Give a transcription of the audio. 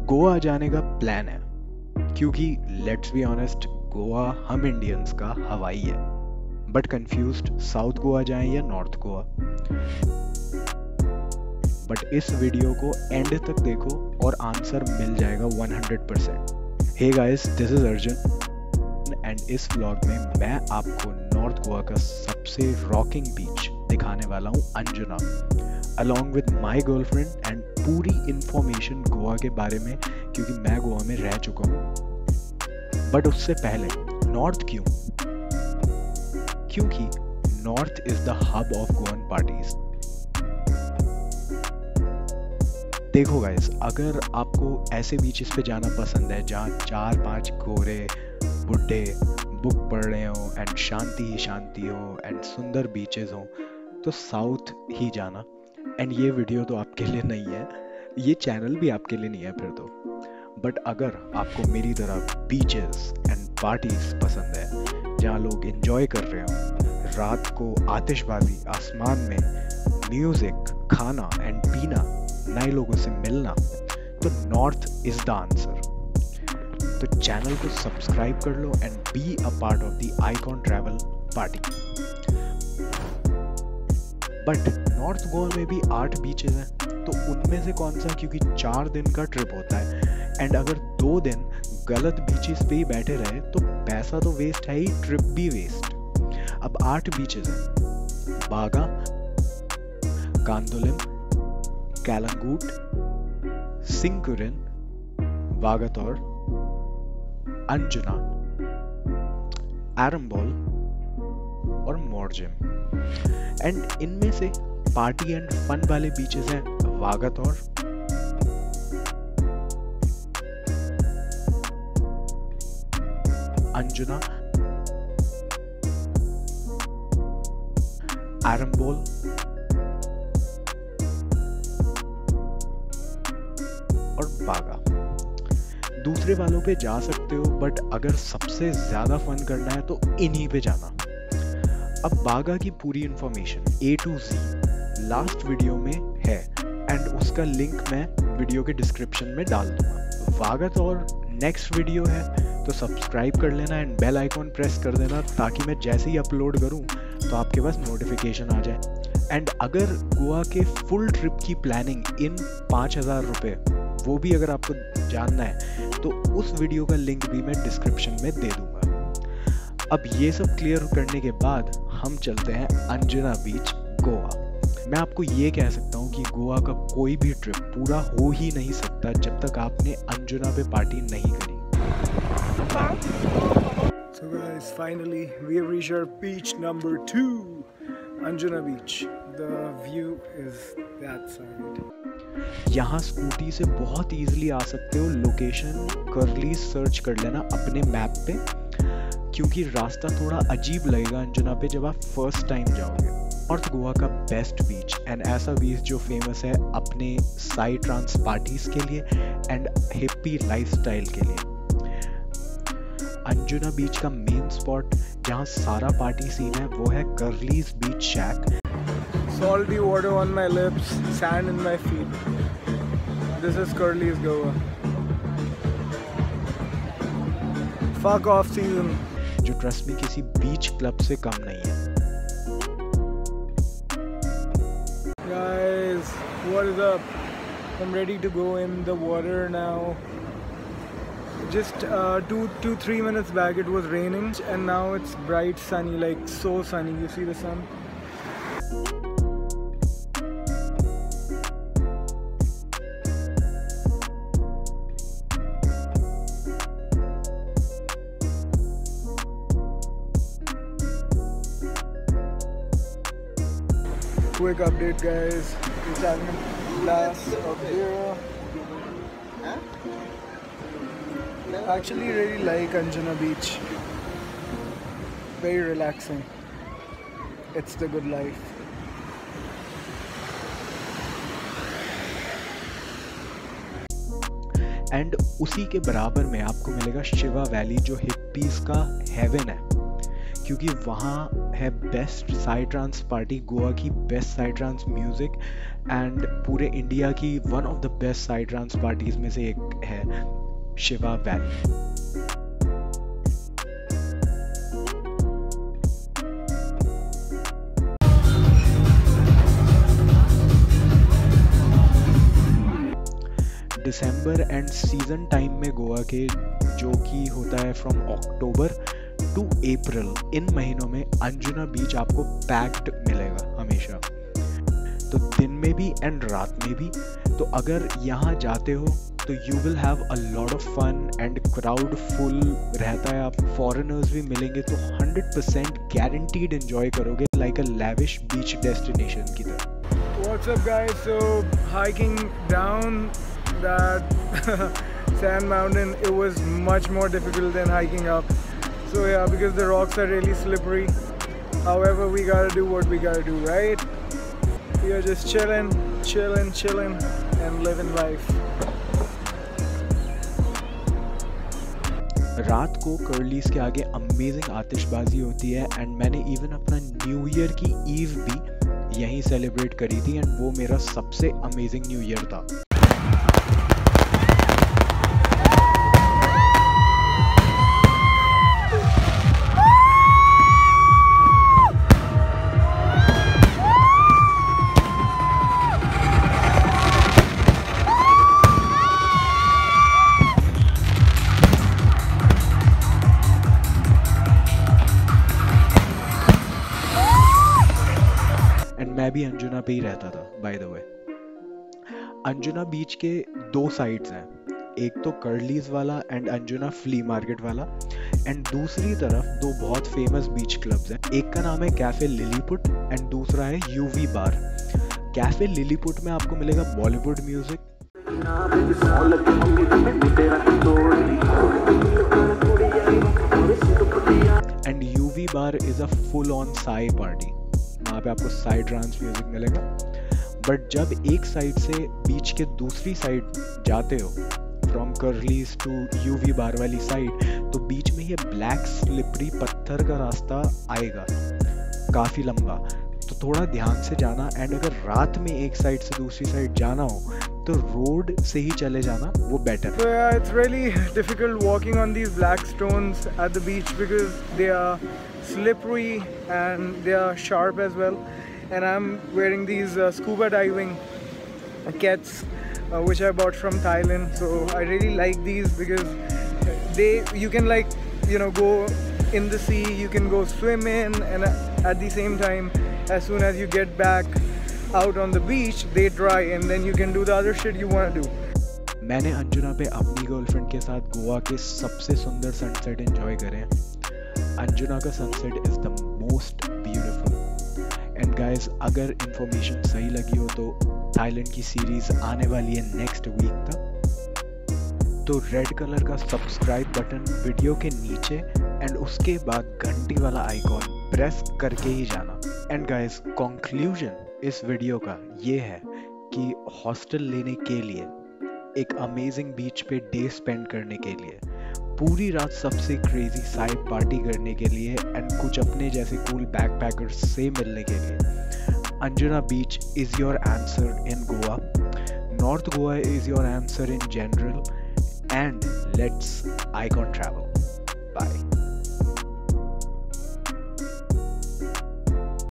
गोवा जाने का प्लान है, क्योंकि लेट्स बी ऑनेस्ट, गोवा हम इंडियंस का हवाई है। बट कंफ्यूज्ड साउथ गोवा जाएं या नॉर्थ गोवा। बट इस वीडियो को एंड तक देखो और आंसर मिल जाएगा 100%। Hey guys, this is Arjun and इस व्लॉग में मैं आपको नॉर्थ गोवा का सबसे रॉकिंग बीच दिखाने वाला हूँ, Anjuna, along with my girlfriend and पूरी इंफॉर्मेशन गोवा के बारे में, क्योंकि मैं गोवा में रह चुका हूँ। बट उससे पहले नॉर्थ क्यों? क्योंकि north is the hub of Goan parties. देखो गाइस, अगर आपको ऐसे बीचेस पे जाना पसंद है जहाँ 4-5 गोरे बुड्ढे बुक पढ़ रहे हो एंड शांति ही शांति हो एंड सुंदर बीचेस हो, तो साउथ ही जाना। एंड ये वीडियो तो आपके लिए नहीं है, ये चैनल भी आपके लिए नहीं है फिर तो। बट अगर आपको मेरी तरह बीचेस एंड पार्टीज पसंद है जहाँ लोग एंजॉय कर रहे हो, रात को आतिशबाजी, आसमान में म्यूजिक, खाना एंड पीना, नए लोगों से मिलना, तो नॉर्थ इज द आंसर। तो चैनल को सब्सक्राइब कर लो and be a part of the Icon travel party. But north Goa में भी 8 बीचेस हैं, तो उनमें से कौन सा, क्योंकि 4 दिन का ट्रिप होता है एंड अगर 2 दिन गलत बीचेस पे ही बैठे रहे तो पैसा तो वेस्ट है ही, ट्रिप भी वेस्ट। अब 8 बीचेस हैं: बागा, कांदोलिम, कैलंगूट, सिंकुरिन, वागातोर, अंजुना, आरंबोल और मोरजिम। एंड इनमें से पार्टी एंड फन वाले बीचेस हैं वागातोर, अंजुना, आरंबोल और बागा। दूसरे वालों पे जा सकते हो, बट अगर सबसे ज्यादा फन करना है तो इन्हीं पे जाना। अब बागा की पूरी information A to Z last video में है एंड उसका लिंक मैं वीडियो के डिस्क्रिप्शन में डाल दूंगा। वागातोर नेक्स्ट वीडियो है, तो सब्सक्राइब कर लेना एंड बेल आइकॉन प्रेस कर देना, ताकि मैं जैसे ही अपलोड करूं तो आपके पास नोटिफिकेशन आ जाए। एंड अगर गोवा के फुल ट्रिप की प्लानिंग इन 5,000 रुपये, वो भी अगर आपको जानना है तो उस वीडियो का लिंक भी मैं डिस्क्रिप्शन में दे दूंगा। अब ये सब क्लियर करने के बाद हम चलते हैं अंजुना बीच, गोवा। मैं आपको ये कह सकता हूँ कि गोवा का कोई भी ट्रिप पूरा हो ही नहीं सकता जब तक आपने अंजुना पे पार्टी नहीं करी। So guys, finally we have reached our beach number 2, Anjuna Beach. The view is that side. यहाँ स्कूटी से बहुत इजीली आ सकते हो। लोकेशन करली सर्च कर लेना अपने मैप पे, क्योंकि रास्ता थोड़ा अजीब लगेगा अंजुना पे जब आप फर्स्ट टाइम जाओगे। नॉर्थ गोवा का बेस्ट बीच एंड ऐसा बीच जो फेमस है अपने साई ट्रांस पार्टीज के लिए एंड हिप्पी लाइफस्टाइल के लिए। अंजुना बीच का मेन स्पॉट जहाँ सारा पार्टी सीन है वो है Curlies beach shack. Salty water on my lips, sand in my feet. This is Curly's Goa. Fuck off season. जो ट्रस्ट में किसी बीच क्लब से कम नहीं है। Guys, what is up? I'm ready to go in the water now. Just 2-3 minutes back it was raining and now it's bright sunny, like so sunny. You see the sun? Quick update guys, it's having a glass of beer. I actually really like Anjuna Beach. Very relaxing. It's the good life. And उसी के बराबर में आपको मिलेगा Shiva valley, जो hippies का heaven है, क्योंकि वहाँ है best psy trance party, Goa की best psy trance music and पूरे इंडिया की one of the best psy trance parties में से एक है शिवा वैली। दिसंबर एंड सीजन टाइम में गोवा के, जो कि होता है फ्रॉम अक्टूबर टू अप्रैल, इन महीनों में अंजुना बीच आपको पैक्ड मिलेगा हमेशा, तो दिन में भी एंड रात में भी। तो अगर यहाँ जाते हो तो you will have a lot of fun and crowd full रहता है, आप फॉरेनर्स भी मिलेंगे, तो 100% गारंटीड एंजॉय करोगे like a lavish beach destination की तरह। What's up guys? So hiking down that sand mountain, it was much more difficult than hiking up. So yeah, because the rocks are really slippery. However, we gotta do what we gotta do, right? We are just chilling and living life. रात को Curlies के आगे amazing आतिशबाजी होती है and मैंने even अपना new year की ईव भी यहीं सेलिब्रेट करी थी एंड वो मेरा सबसे अमेजिंग न्यू ईयर था। मैं भी अंजुना पे ही रहता था by the way. Anjuna beach के दो साइड्स हैं, एक तो कर्लीज वाला एंड अंजुना फ्ली मार्केट वाला, एंड दूसरी तरफ दो बहुत फेमस बीच क्लब्स हैं। एक का नाम है कैफे लिलीपुट एंड दूसरा है यूवी बार। कैफे लिलीपुट में आपको मिलेगा Bollywood music and UV bar is a full on psy party, वहाँ पे आपको साइड ट्रांस म्यूजिक मिलेगा। बट जब एक साइड से बीच के दूसरी साइड जाते हो from Curlies to UV bar वाली साइड, तो बीच में ये ब्लैक स्लिपरी पत्थर का रास्ता आएगा काफ़ी लंबा, तो थोड़ा ध्यान से जाना। एंड अगर रात में एक साइड से दूसरी साइड जाना हो तो रोड से ही चले जाना, वो better. So yeah, it's really difficult walking on these black stones at the beach because they are slippery and they are sharp as well. And I'm wearing these scuba diving kits which I bought from Thailand. So I really like these because you can like, you know, go in the sea, you can go swim in, and at the same time, as soon as you get back out on the beach, they dry and then you can do the other shit you want to do. मैंने अंजुना पे अपनी girlfriend के साथ गोवा के सबसे सुंदर sunset enjoy करे हैं। अंजुना का sunset is the most beautiful. And guys, अगर इंफॉर्मेशन सही लगी हो तो थाईलैंड की सीरीज आने वाली है नेक्स्ट वीक तक, तो रेड कलर का सब्सक्राइब बटन वीडियो के नीचे एंड उसके बाद घंटी वाला आइकॉन प्रेस करके ही जाना। एंड गाइस, कंक्लूजन इस वीडियो का ये है कि हॉस्टल लेने के लिए, एक अमेजिंग बीच पे डे स्पेंड करने के लिए, पूरी रात सबसे क्रेजी साइड पार्टी करने के लिए एंड कुछ अपने जैसे कूल बैकपैकर्स से मिलने के लिए, Anjuna beach is your answer in Goa. North Goa is your answer in general, and let's icon travel. Bye.